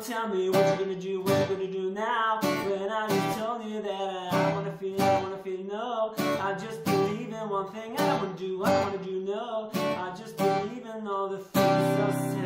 tell me what you're gonna do, what you're gonna do now. When I just told you that I wanna feel no. I just believe in one thing, I don't wanna do no. I just believe in all the things I said.